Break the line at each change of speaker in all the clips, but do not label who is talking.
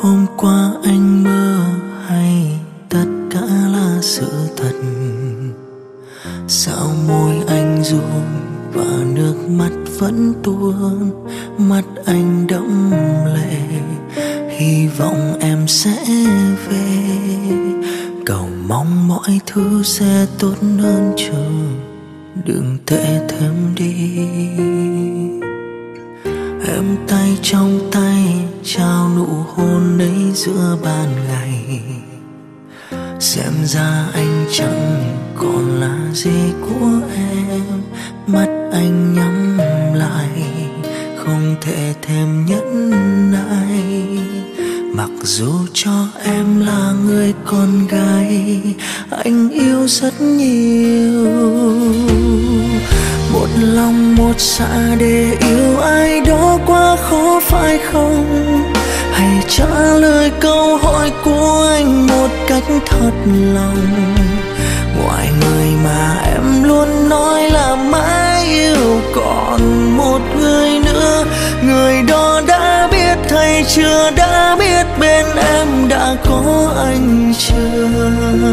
Hôm qua anh mơ hay tất cả là sự thật? Sao môi anh run và nước mắt vẫn tuôn, mắt anh đẫm lệ, hy vọng em sẽ về. Cầu mong mọi thứ sẽ tốt hơn chờ, đừng tệ thêm đi. Em tay trong tay trao nụ hôn ấy giữa ban ngày, xem ra anh chẳng còn là gì của em. Mắt anh nhắm lại, không thể thêm nhẫn nại. Mặc dù cho em là người con gái, anh yêu rất nhiều. Một lòng một dạ để yêu ai đó quá khó phải không? Hãy trả lời câu hỏi của anh một cách thật lòng. Ngoài người mà em luôn nói là mãi yêu, còn một người nữa, người đó đã biết hay chưa đã biết, bên em đã có anh chưa?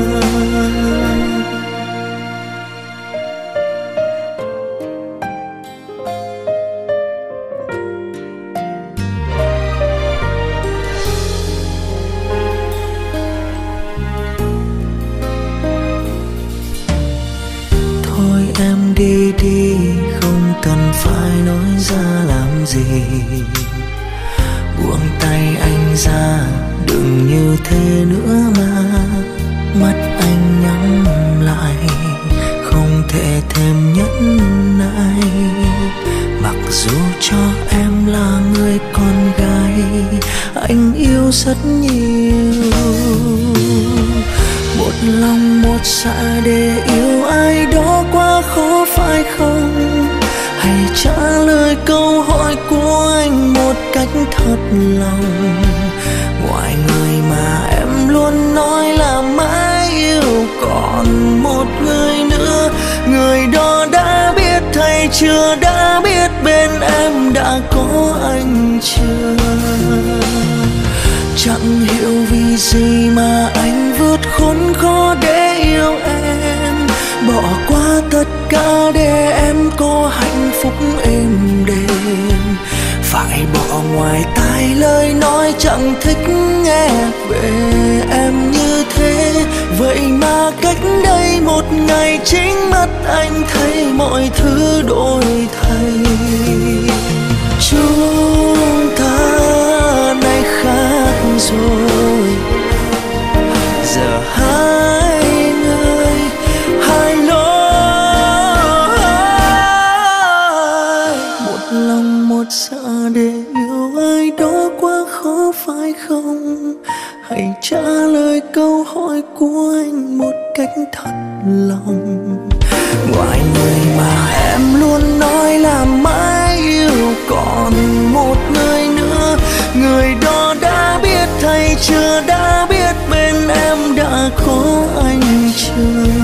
Em đi đi, không cần phải nói ra làm gì. Buông tay anh ra, đừng như thế nữa mà. Mắt anh nhắm lại, không thể thêm nhẫn nại. Mặc dù cho em là người con gái, anh yêu rất nhiều. Một lòng một dạ để yêu ai đó quá khó phải không? Hãy trả lời câu hỏi của anh một cách thật lòng. Ngoài người mà em luôn nói là mãi yêu, còn một người nữa, người đó đã biết hay chưa đã biết, bên em đã có anh chưa? Chẳng hiểu vì gì mà anh vượt khốn khó để yêu em, bỏ qua tất cả để em có hạnh phúc êm đềm. Phải bỏ ngoài tai lời nói chẳng thích nghe về em như thế. Vậy mà cách đây một ngày, chính mắt anh thấy mọi thứ đổi thay. Chúng ta nay khác rồi, giờ hai người hai lối. Một lòng một dạ để yêu ai đó quá khó phải không? Hãy trả lời câu hỏi của anh một cách thật lòng. Ngoài người mà em luôn nói là mãi yêu, còn một người nữa, người đó đã biết hay chưa đã biết, bên em đã có anh chưa?